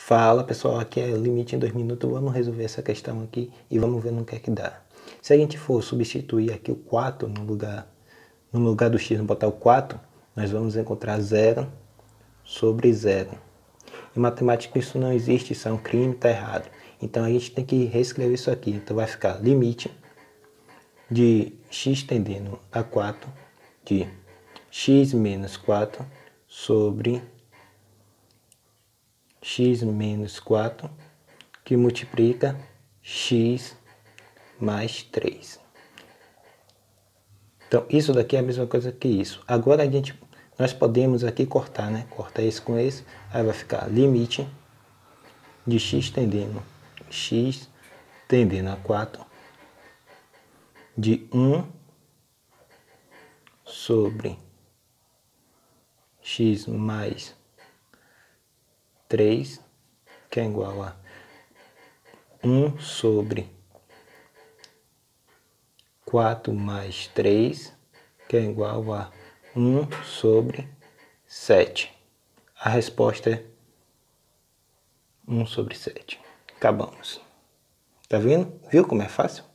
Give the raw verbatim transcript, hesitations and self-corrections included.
Fala pessoal, aqui é limite em dois minutos, vamos resolver essa questão aqui e vamos ver no que é que dá. Se a gente for substituir aqui o quatro no lugar, no lugar do x, botar o quatro, nós vamos encontrar zero sobre zero. Em matemática isso não existe, isso é um crime, está errado. Então a gente tem que reescrever isso aqui, então vai ficar limite de x tendendo a quatro de x menos quatro sobre x menos quatro, que multiplica x mais três. Então, isso daqui é a mesma coisa que isso. Agora, a gente, nós podemos aqui cortar, né? Cortar esse com esse, aí vai ficar limite de x tendendo, x tendendo a quatro, de um sobre x mais três, que é igual a um sobre quatro mais três, que é igual a um sobre sete. A resposta é um sobre sete. Acabamos. Tá vendo? Viu como é fácil?